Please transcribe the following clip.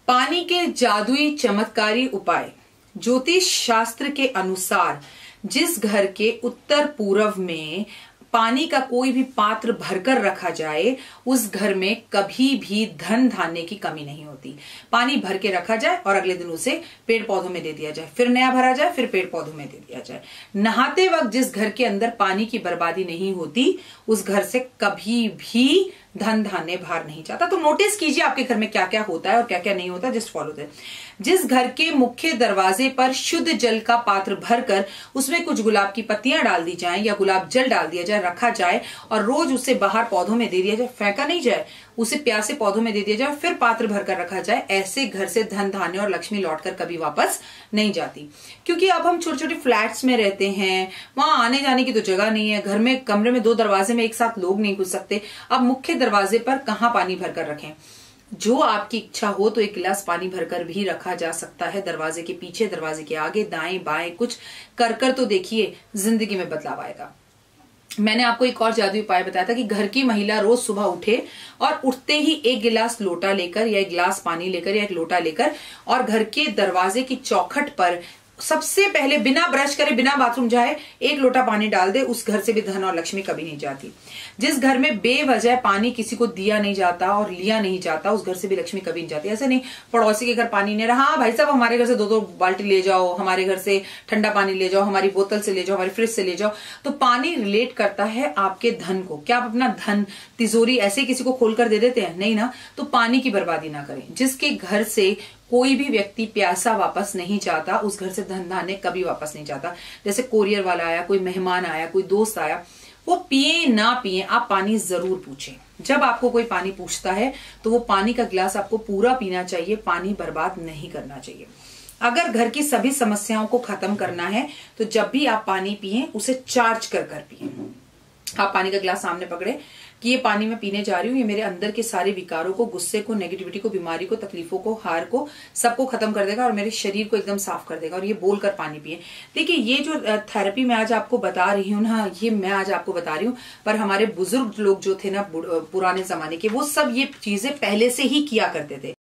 पानी के जादुई चमत्कारी उपाय। ज्योतिष शास्त्र के अनुसार जिस घर के उत्तर पूर्व में पानी का कोई भी पात्र भरकर रखा जाए उस घर में कभी भी धन धान्य की कमी नहीं होती। पानी भर के रखा जाए और अगले दिन उसे पेड़ पौधों में दे दिया जाए, फिर नया भरा जाए, फिर पेड़ पौधों में दे दिया जाए। नहाते वक्त जिस घर के अंदर पानी की बर्बादी नहीं होती उस घर से कभी भी धन धान्य बाहर नहीं जाता। तो नोटिस कीजिए आपके घर में क्या क्या होता है और क्या क्या नहीं होता, जस्ट फॉलो दैट। जिस घर के मुख्य दरवाजे पर शुद्ध जल का पात्र भरकर उसमें कुछ गुलाब की पत्तियां डाल दी जाएं या गुलाब जल डाल दिया जाए, रखा जाए और रोज उसे बाहर पौधों में दे दिया जाए, फेंका नहीं जाए, उसे प्यासे पौधों में दे दिया जाए, फिर पात्र भरकर रखा जाए, ऐसे घर से धन धान्य और लक्ष्मी लौटकर कभी वापस नहीं जाती। क्योंकि अब हम छोटे छोटे फ्लैट्स में रहते हैं, वहां आने जाने की तो जगह नहीं है, घर में कमरे में 2 दरवाजे में एक साथ लोग नहीं घुस सकते। अब मुख्य दरवाजे पर कहां पानी भरकर रखें? जो आपकी इच्छा हो तो एक गिलास पानी भरकर भी रखा जा सकता है, दरवाजे के पीछे, दरवाजे के आगे, दाएं बाएं कुछ कर तो देखिए, जिंदगी में बदलाव आएगा। मैंने आपको एक और जादुई उपाय बताया था कि घर की महिला रोज सुबह उठे और उठते ही एक गिलास लोटा लेकर या एक गिलास पानी लेकर या एक लोटा लेकर और घर के दरवाजे की चौखट पर सबसे पहले बिना ब्रश करे, बिना बाथरूम जाए, एक लोटा पानी डाल दे। उस घर से भी धन और लक्ष्मी कभी नहीं जाती। जिस घर में बेवजह पानी किसी को दिया नहीं जाता और लिया नहीं जाता उस घर से भी लक्ष्मी कभी नहीं जाती। ऐसे नहीं पड़ोसी के घर पानी नहीं रहा, हाँ भाई साहब हमारे घर से 2-2 बाल्टी ले जाओ, हमारे घर से ठंडा पानी ले जाओ, हमारी बोतल से ले जाओ, हमारी फ्रिज से ले जाओ। तो पानी रिलेट करता है आपके धन को। क्या आप अपना धन तिजोरी ऐसे किसी को खोलकर दे देते हैं? नहीं ना। तो पानी की बर्बादी ना करें। जिसके घर से कोई भी व्यक्ति प्यासा वापस नहीं जाता उस घर से धन धान्य कभी वापस नहीं जाता। जैसे कोरियर वाला आया, कोई मेहमान आया, कोई दोस्त आया, वो पिए ना पिए, आप पानी जरूर पूछें। जब आपको कोई पानी पूछता है तो वो पानी का गिलास आपको पूरा पीना चाहिए, पानी बर्बाद नहीं करना चाहिए। अगर घर की सभी समस्याओं को खत्म करना है तो जब भी आप पानी पिए उसे चार्ज कर पिए। आप पानी का गिलास सामने पकड़े कि ये पानी मैं पीने जा रही हूँ, ये मेरे अंदर के सारे विकारों को, गुस्से को, नेगेटिविटी को, बीमारी को, तकलीफों को, हार को, सबको खत्म कर देगा और मेरे शरीर को एकदम साफ कर देगा। और ये बोलकर पानी पिए। देखिए ये जो थेरेपी मैं आज आपको बता रही हूँ ना, ये मैं आज आपको बता रही हूँ, पर हमारे बुजुर्ग लोग जो थे ना पुराने जमाने के, वो सब ये चीजें पहले से ही किया करते थे।